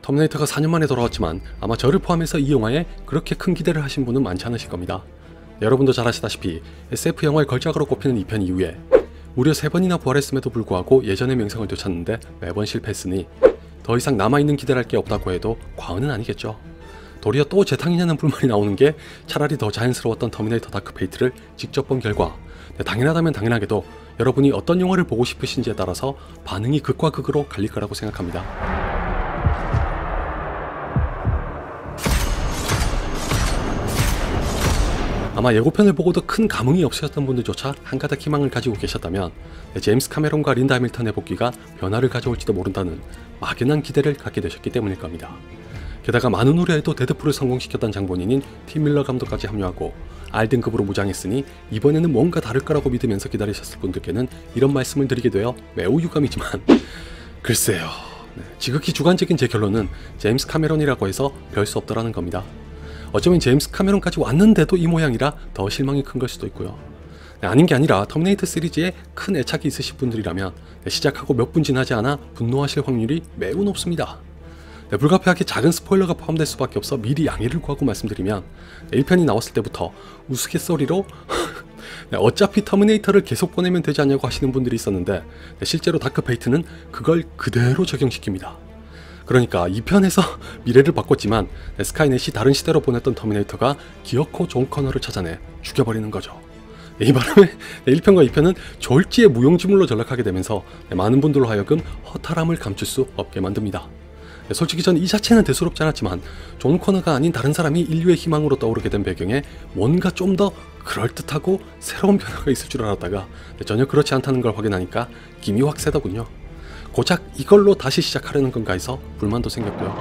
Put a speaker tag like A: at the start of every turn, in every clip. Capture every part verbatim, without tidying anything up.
A: 터미네이터가 사 년 만에 돌아왔지만 아마 저를 포함해서 이 영화에 그렇게 큰 기대를 하신 분은 많지 않으실 겁니다. 여러분도 잘 아시다시피 에스에프 영화의 걸작으로 꼽히는 이 편 이후에 무려 세 번이나 부활했음에도 불구하고 예전의 명성을 되찾는데 매번 실패했으니 더 이상 남아있는 기대할 게 없다고 해도 과언은 아니겠죠. 도리어 또 재탕이냐는 불만이 나오는 게 차라리 더 자연스러웠던 터미네이터 다크 페이트를 직접 본 결과, 당연하다면 당연하게도 여러분이 어떤 영화를 보고 싶으신지에 따라서 반응이 극과 극으로 갈릴 거라고 생각합니다. 아마 예고편을 보고도 큰 감흥이 없으셨던 분들조차 한가닥 희망을 가지고 계셨다면 제임스 카메론과 린다 해밀턴의 복귀가 변화를 가져올지도 모른다는 막연한 기대를 갖게 되셨기 때문일 겁니다. 게다가 많은 우려에도 데드풀을 성공시켰던 장본인인 팀 밀러 감독까지 합류하고 알든급으로 무장했으니 이번에는 뭔가 다를 거라고 믿으면서 기다리셨을 분들께는 이런 말씀을 드리게 되어 매우 유감이지만 글쎄요, 네, 지극히 주관적인 제 결론은 제임스 카메론이라고 해서 별 수 없더라는 겁니다. 어쩌면 제임스 카메론까지 왔는데도 이 모양이라 더 실망이 큰 걸 수도 있고요. 네, 아닌 게 아니라 터미네이터 시리즈에 큰 애착이 있으신 분들이라면 네, 시작하고 몇 분 지나지 않아 분노하실 확률이 매우 높습니다. 네, 불가피하게 작은 스포일러가 포함될 수밖에 없어 미리 양해를 구하고 말씀드리면 네, 일 편이 나왔을 때부터 우스갯소리로 네, 어차피 터미네이터를 계속 보내면 되지 않냐고 하시는 분들이 있었는데 네, 실제로 다크 페이트는 그걸 그대로 적용시킵니다. 그러니까 이 편에서 미래를 바꿨지만 네, 스카이넷이 다른 시대로 보냈던 터미네이터가 기어코 존 커너를 찾아내 죽여버리는 거죠. 네, 이 바람에 네, 일 편과 이 편은 졸지에 무용지물로 전락하게 되면서 네, 많은 분들로 하여금 허탈함을 감출 수 없게 만듭니다. 네, 솔직히 전 이 자체는 대수롭지 않았지만 존 커너가 아닌 다른 사람이 인류의 희망으로 떠오르게 된 배경에 뭔가 좀 더 그럴듯하고 새로운 변화가 있을 줄 알았다가 네, 전혀 그렇지 않다는 걸 확인하니까 김이 확 세더군요. 고작 이걸로 다시 시작하려는 건가 해서 불만도 생겼고요.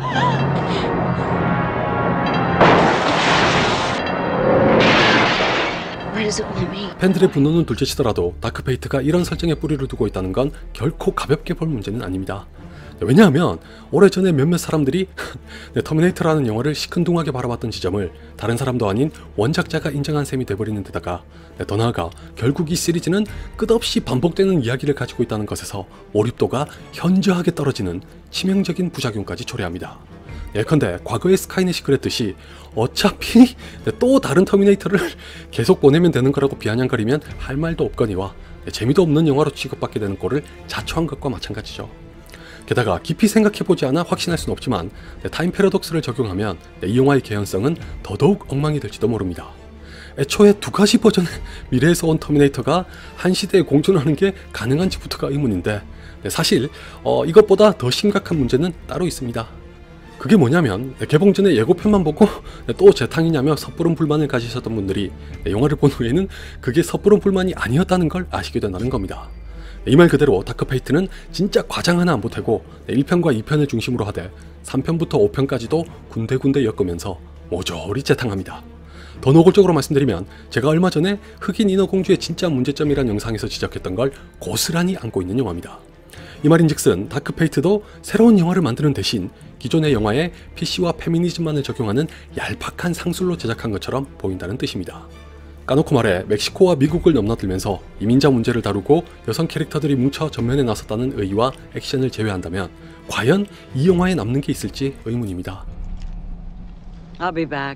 A: 팬들의 분노는 둘째치더라도 다크 페이트가 이런 설정에 뿌리를 두고 있다는 건 결코 가볍게 볼 문제는 아닙니다. 왜냐하면 오래전에 몇몇 사람들이 터미네이터라는 영화를 시큰둥하게 바라봤던 지점을 다른 사람도 아닌 원작자가 인정한 셈이 돼버리는 데다가 더 나아가 결국 이 시리즈는 끝없이 반복되는 이야기를 가지고 있다는 것에서 몰입도가 현저하게 떨어지는 치명적인 부작용까지 초래합니다. 예컨대 과거의 스카이넷이 그랬듯이 어차피 또 다른 터미네이터를 계속 보내면 되는 거라고 비아냥거리면 할 말도 없거니와 재미도 없는 영화로 취급받게 되는 꼴을 자초한 것과 마찬가지죠. 게다가 깊이 생각해보지 않아 확신할 수는 없지만 타임 패러독스를 적용하면 이 영화의 개연성은 더더욱 엉망이 될지도 모릅니다. 애초에 두 가지 버전의 미래에서 온 터미네이터가 한 시대에 공존하는 게 가능한지부터가 의문인데 사실 어, 이것보다 더 심각한 문제는 따로 있습니다. 그게 뭐냐면 개봉 전에 예고편만 보고 또 재탕이냐며 섣부른 불만을 가지셨던 분들이 영화를 본 후에는 그게 섣부른 불만이 아니었다는 걸 아시게 된다는 겁니다. 이 말 그대로 다크 페이트는 진짜 과장 하나 안 보태고 일 편과 이 편을 중심으로 하되 삼 편부터 오 편까지도 군데군데 엮으면서 모조리 재탕합니다. 더 노골적으로 말씀드리면 제가 얼마 전에 흑인 인어공주의 진짜 문제점이란 영상에서 지적했던 걸 고스란히 안고 있는 영화입니다. 이 말인즉슨 다크 페이트도 새로운 영화를 만드는 대신 기존의 영화에 피씨와 페미니즘만을 적용하는 얄팍한 상술로 제작한 것처럼 보인다는 뜻입니다. 까놓고 말해 멕시코와 미국을 넘나들면서 이민자 문제를 다루고 여성 캐릭터들이 뭉쳐 전면에 나섰다는 의의와 액션을 제외한다면 과연 이 영화에 남는 게 있을지 의문입니다.
B: I'll be back.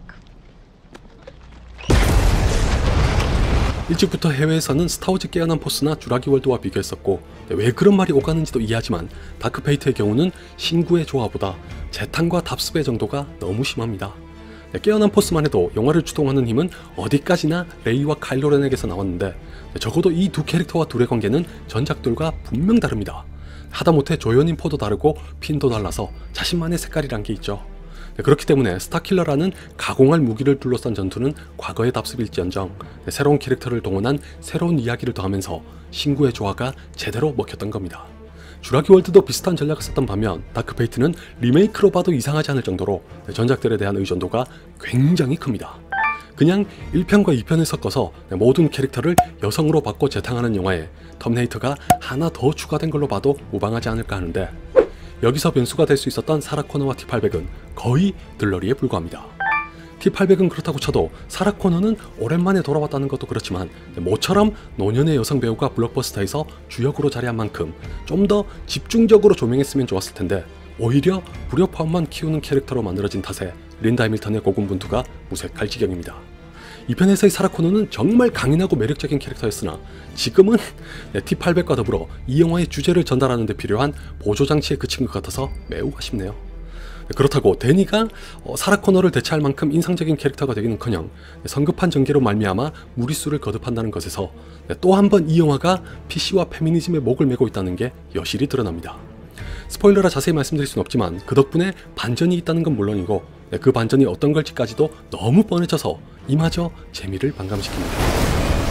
A: 일찍부터 해외에서는 스타워즈 깨어난 포스나 주라기 월드와 비교했었고 왜 그런 말이 오가는지도 이해하지만 다크 페이트의 경우는 신구의 조화보다 재탕과 답습의 정도가 너무 심합니다. 깨어난 포스만 해도 영화를 주동하는 힘은 어디까지나 레이와 카일로 렌에게서 나왔는데 적어도 이 두 캐릭터와 둘의 관계는 전작들과 분명 다릅니다. 하다못해 조연인 포도 다르고 핀도 달라서 자신만의 색깔이란 게 있죠. 그렇기 때문에 스타킬러라는 가공할 무기를 둘러싼 전투는 과거의 답습일지언정 새로운 캐릭터를 동원한 새로운 이야기를 더하면서 신구의 조화가 제대로 먹혔던 겁니다. 주라기 월드도 비슷한 전략을 썼던 반면 다크 페이트는 리메이크로 봐도 이상하지 않을 정도로 전작들에 대한 의존도가 굉장히 큽니다. 그냥 일 편과 이 편을 섞어서 모든 캐릭터를 여성으로 바꿔 재탕하는 영화에 터미네이터가 하나 더 추가된 걸로 봐도 무방하지 않을까 하는데 여기서 변수가 될 수 있었던 사라 코너와 티 팔백은 거의 들러리에 불과합니다. 티 팔백은 그렇다고 쳐도 사라 코너는 오랜만에 돌아왔다는 것도 그렇지만 모처럼 노년의 여성 배우가 블록버스터에서 주역으로 자리한 만큼 좀 더 집중적으로 조명했으면 좋았을 텐데 오히려 불협화음만 키우는 캐릭터로 만들어진 탓에 린다 해밀턴의 고군분투가 무색할 지경입니다. 이 편에서의 사라 코너는 정말 강인하고 매력적인 캐릭터였으나 지금은 티 팔백과 더불어 이 영화의 주제를 전달하는 데 필요한 보조장치에 그친 것 같아서 매우 아쉽네요. 그렇다고 데니가 사라 코너를 대체할 만큼 인상적인 캐릭터가 되기는커녕 성급한 전개로 말미암아 무리수를 거듭한다는 것에서 또 한 번 이 영화가 피씨와 페미니즘의 목을 메고 있다는 게 여실히 드러납니다. 스포일러라 자세히 말씀드릴 순 없지만 그 덕분에 반전이 있다는 건 물론이고 그 반전이 어떤 걸지까지도 너무 뻔해져서 이마저 재미를 반감시킵니다.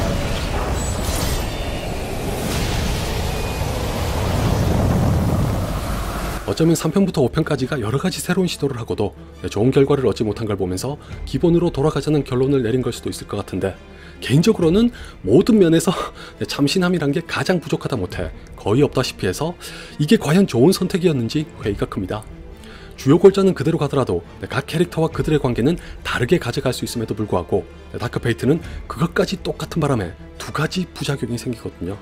A: 어쩌면 삼 편부터 오 편까지가 여러가지 새로운 시도를 하고도 좋은 결과를 얻지 못한 걸 보면서 기본으로 돌아가자는 결론을 내린 걸 수도 있을 것 같은데, 개인적으로는 모든 면에서 참신함이란 게 가장 부족하다 못해 거의 없다시피 해서 이게 과연 좋은 선택이었는지 회의가 큽니다. 주요 골자는 그대로 가더라도 각 캐릭터와 그들의 관계는 다르게 가져갈 수 있음에도 불구하고 다크페이트는 그것까지 똑같은 바람에 두 가지 부작용이 생기거든요.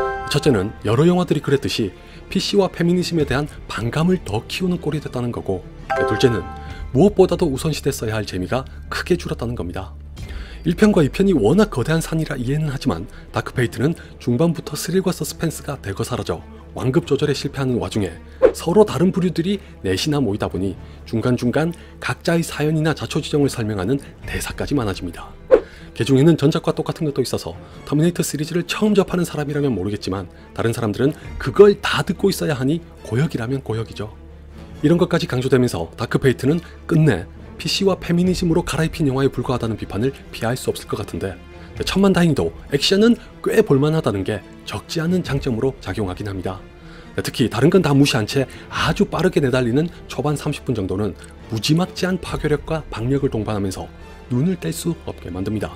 A: 첫째는 여러 영화들이 그랬듯이 피씨와 페미니즘에 대한 반감을 더 키우는 꼴이 됐다는 거고, 둘째는 무엇보다도 우선시됐어야 할 재미가 크게 줄었다는 겁니다. 일 편과 이 편이 워낙 거대한 산이라 이해는 하지만 다크페이트는 중반부터 스릴과 서스펜스가 대거 사라져 완급 조절에 실패하는 와중에 서로 다른 부류들이 넷이나 모이다 보니 중간중간 각자의 사연이나 자초지종을 설명하는 대사까지 많아집니다. 개중에는 전작과 똑같은 것도 있어서 터미네이터 시리즈를 처음 접하는 사람이라면 모르겠지만 다른 사람들은 그걸 다 듣고 있어야 하니 고역이라면 고역이죠. 이런 것까지 강조되면서 다크페이트는 끝내 피씨와 페미니즘으로 갈아입힌 영화에 불과하다는 비판을 피할 수 없을 것 같은데, 천만다행히도 액션은 꽤 볼만하다는 게 적지 않은 장점으로 작용하긴 합니다. 특히 다른 건 다 무시한 채 아주 빠르게 내달리는 초반 삼십 분 정도는 무지막지한 파괴력과 박력을 동반하면서 눈을 뗄 수 없게 만듭니다.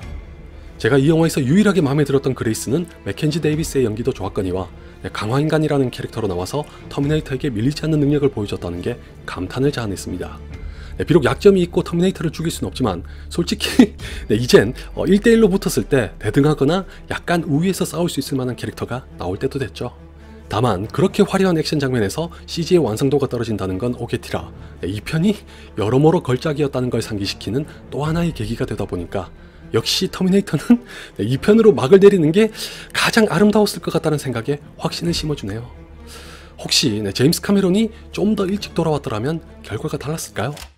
A: 제가 이 영화에서 유일하게 마음에 들었던 그레이스는 맥켄지 데이비스의 연기도 좋았거니와 강화인간이라는 캐릭터로 나와서 터미네이터에게 밀리지 않는 능력을 보여줬다는 게 감탄을 자아냈습니다. 비록 약점이 있고 터미네이터를 죽일 수는 없지만 솔직히 이젠 일 대 일로 붙었을 때 대등하거나 약간 우위에서 싸울 수 있을 만한 캐릭터가 나올 때도 됐죠. 다만 그렇게 화려한 액션 장면에서 씨지의 완성도가 떨어진다는 건 오게티라 이 편이 여러모로 걸작이었다는 걸 상기시키는 또 하나의 계기가 되다 보니까 역시 터미네이터는 이 편으로 막을 내리는 게 가장 아름다웠을 것 같다는 생각에 확신을 심어주네요. 혹시 제임스 카메론이 좀 더 일찍 돌아왔더라면 결과가 달랐을까요?